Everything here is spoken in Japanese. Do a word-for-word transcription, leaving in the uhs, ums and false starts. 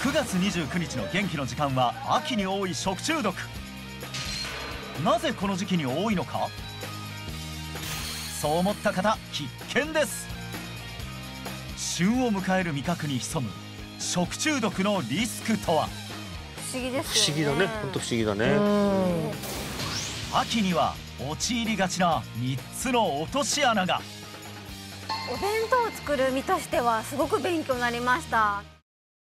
くがつにじゅうくにちの元気の時間は秋に多い食中毒。なぜこの時期に多いのか。そう思った方必見です。旬を迎える味覚に潜む食中毒のリスクとは。 不思議です不思議よね。 だね、本当不思議だね。 秋には陥りがちなみっつの落とし穴が。 お弁当を作る身としてはすごく勉強になりました。